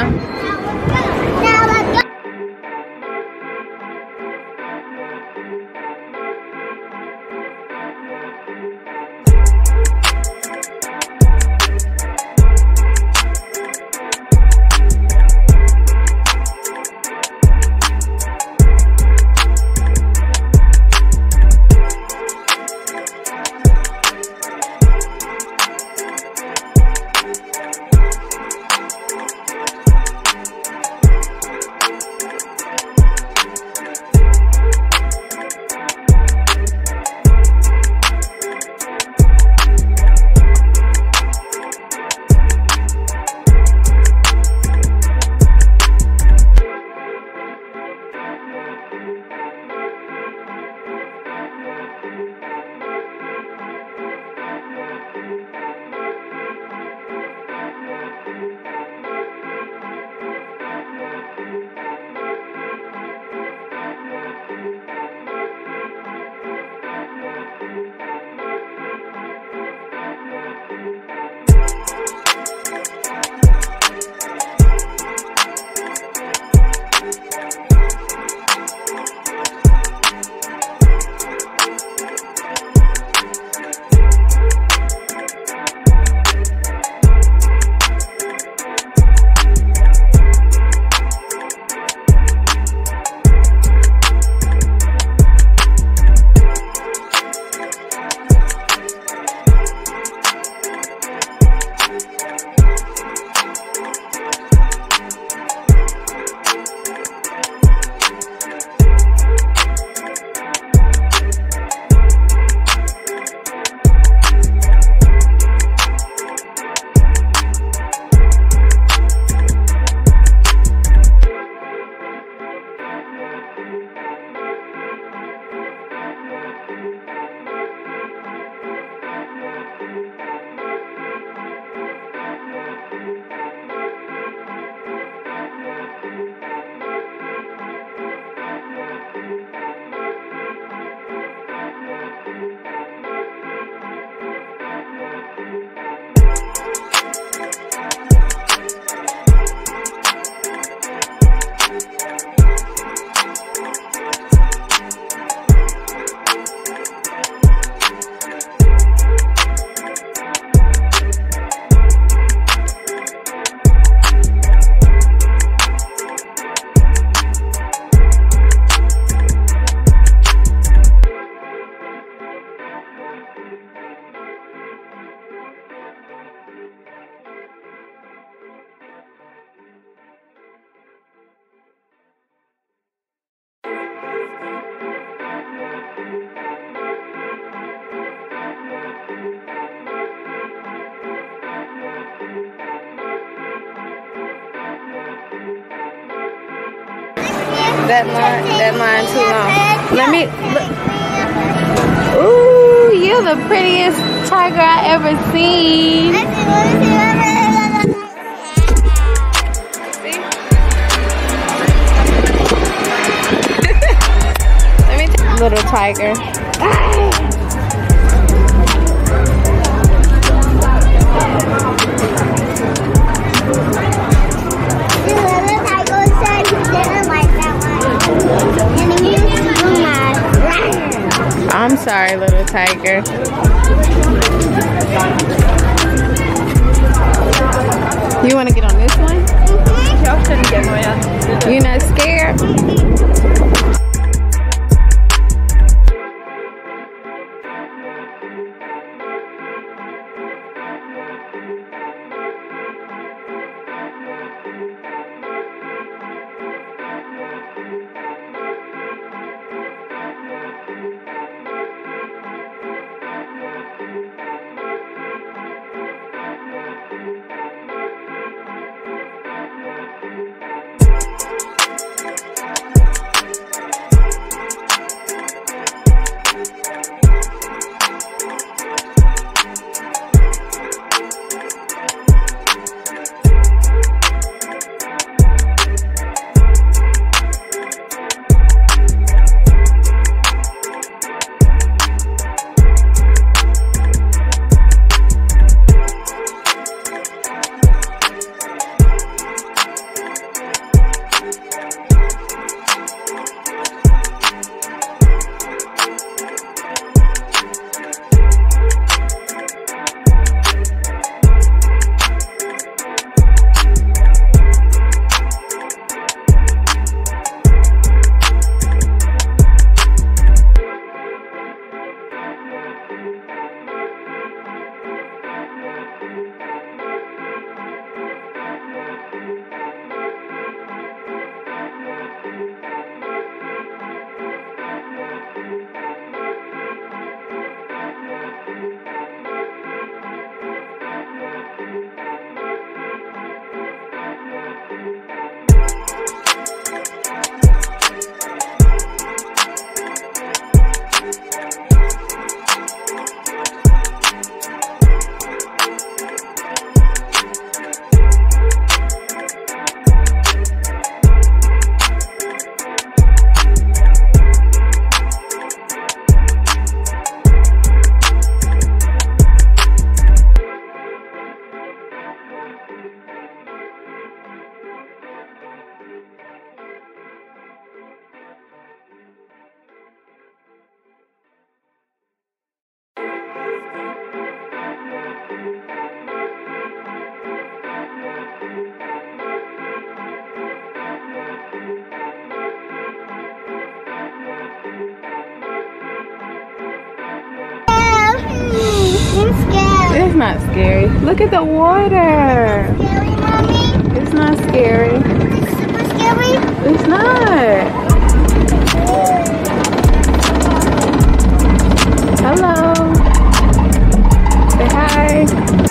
on. That line too long. Let me look. Ooh, you're the prettiest tiger I ever seen. Let me take little tiger. I'm sorry, little tiger. You want to get on this one? You're not scared? It's not scary. Look at the water. Scary, Mommy? It's not scary. It's super scary? It's not. Hello. Say hi.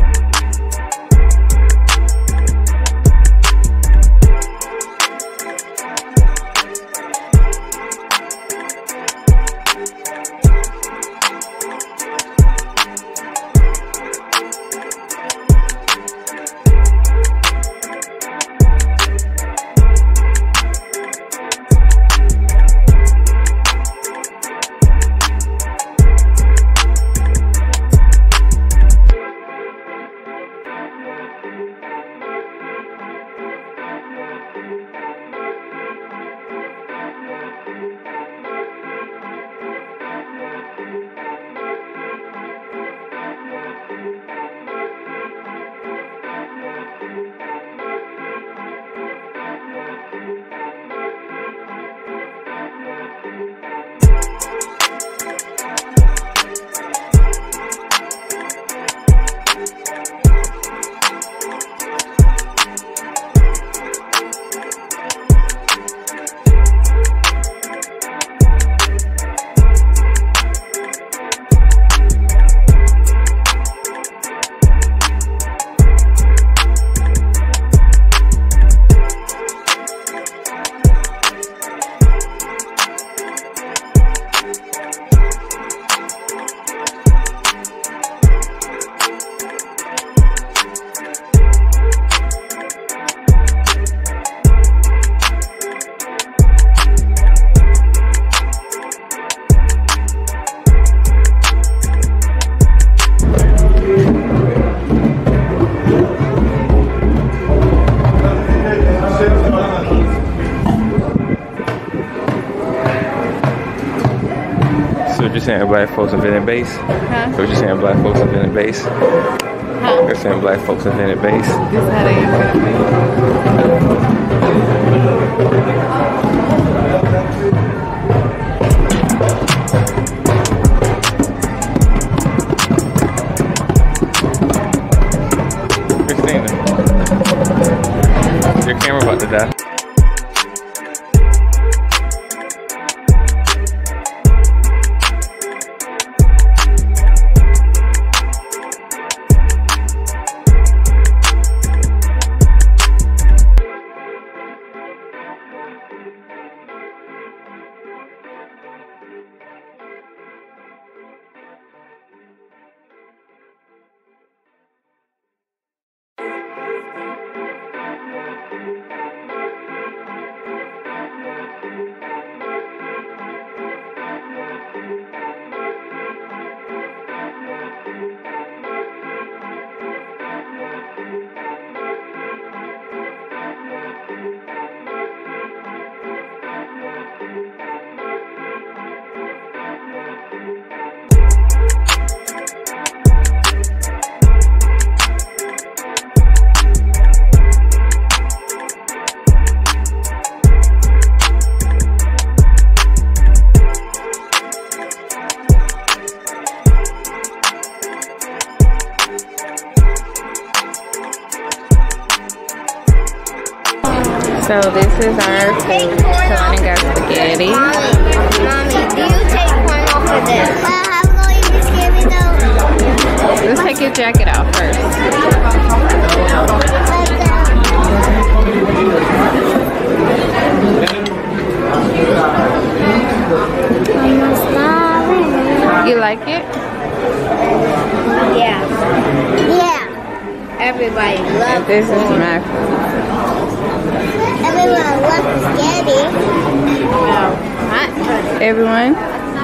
What you saying, black folks invented bass? Huh? What you saying, black folks invented bass? Huh? You're saying black folks invented bass? This is how they invented Christina, your camera about to die. So this is our food. Kalani got spaghetti. Mommy, do you take corn off of this? I'm going to skip it though. Let's take your jacket off first. You like it? Yeah. Yeah. Everybody loves This is my food. Everyone loves spaghetti. Everyone?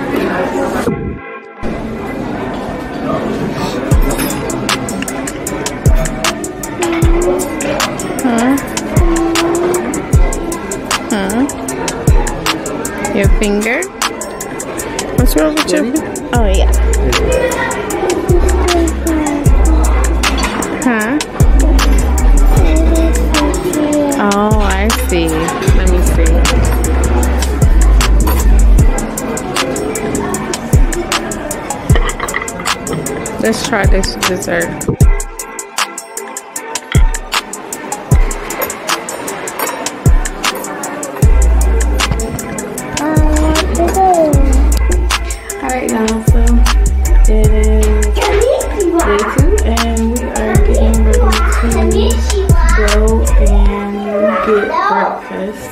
Your finger? What's wrong with your finger? Oh, yeah. Huh? Oh, I see. Let me see. Let's try this dessert. Alright y'all, so it is day 2 and we are getting ready to go and get breakfast.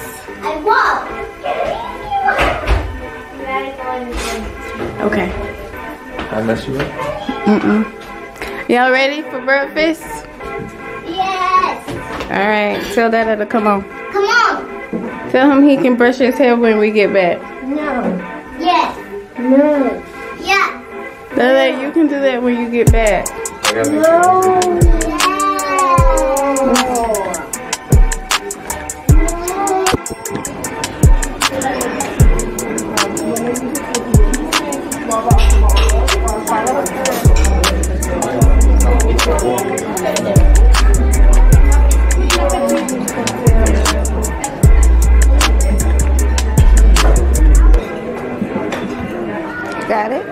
Okay. I mess you up? Y'all ready for breakfast? Yes. Alright, tell Dada to come on. Come on. Tell him he can brush his hair when we get back. No. Yes. No. Yeah. Dada, you can do that when you get back. No. Got it?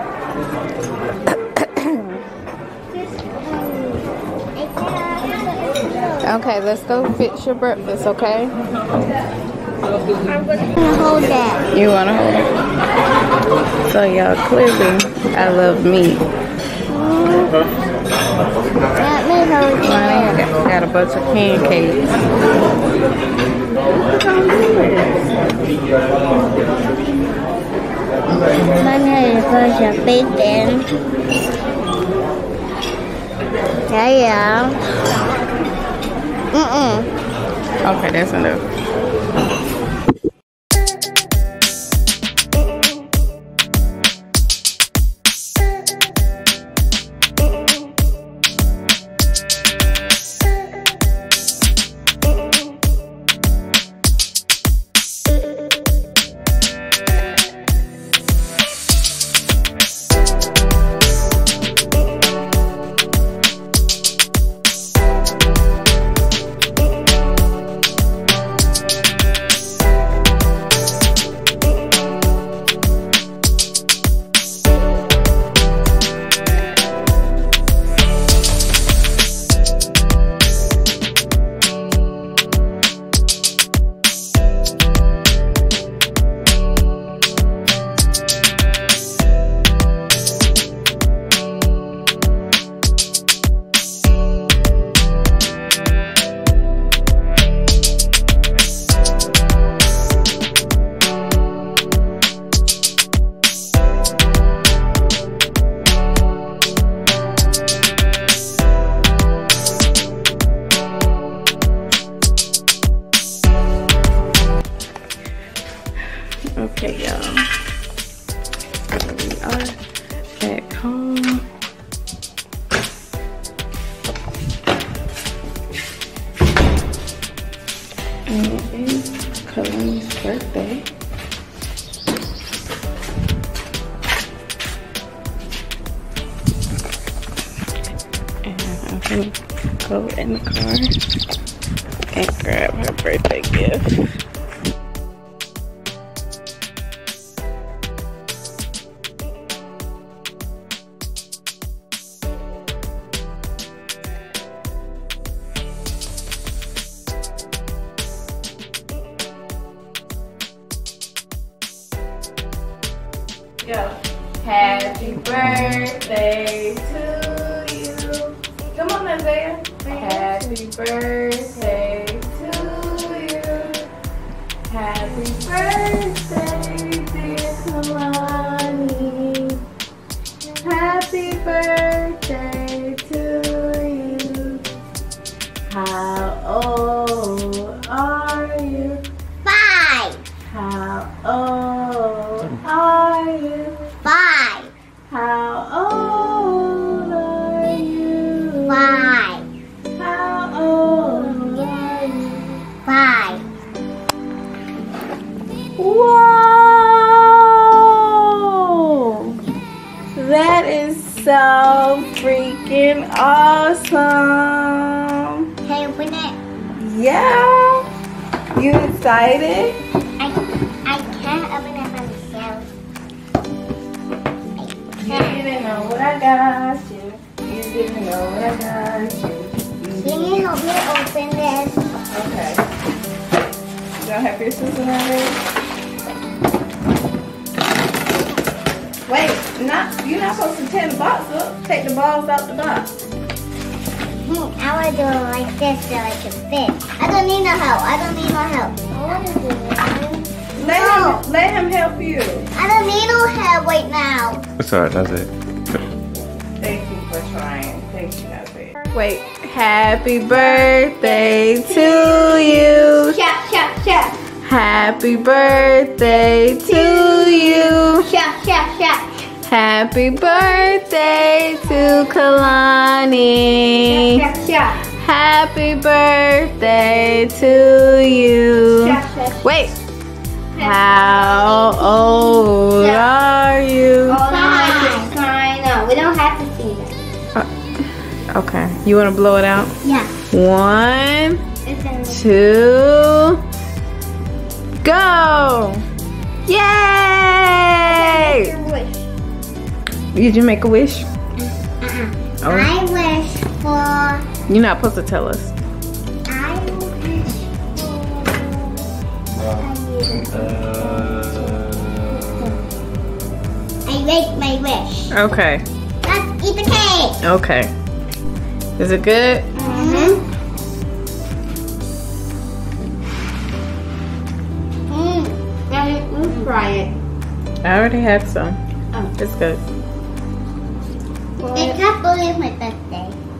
Okay, let's go fix your breakfast, okay? I'm gonna hold that. You wanna hold it? So y'all, clearly, I love meat. Let me hold it. Got a bunch of pancakes. Mommy has a bunch of bacon. Yeah. Okay, that's enough. Okay, y'all. We are back home. And it is Kalani's birthday. And I'm gonna go in the car and grab her birthday gift. birthday to you. Come on, Isaiah. Happy birthday to you. Happy birthday, dear Kalani. Happy birthday to you. How old are you? 5. How old are you? 5. How old are you? 5. How old are you? 5. Whoa! That is so freaking awesome. Can you open it? Yeah. You excited? I can't open it myself. You didn't know what I got you. You didn't know what I got you. Can you help me open this? Okay. You don't have your sister on there? Wait, you're not supposed to tear the box up. Take the balls out the box. I want to do it like this so I can fit. I don't need no help. I don't need no help. I want to do it. Let him help you. I don't need no help right now. It's alright, that's it. Thank you for trying. Thank you, Isaiah. Wait, happy birthday to you. Shut. Happy birthday to you. Shut. Happy birthday to Kalani. Shut. Happy birthday to you. Wait. How old are you? Oh, no, we don't have to see that. Okay. You want to blow it out? Yeah. 1, It's in 2, go! Yay! your wish. Did you make a wish? Oh. I wish for. You're not supposed to tell us. I wish for. I make my wish. Okay. Let's eat the cake. Okay. Is it good? Let's try it. I already had some. It's good. I can't believe my birthday.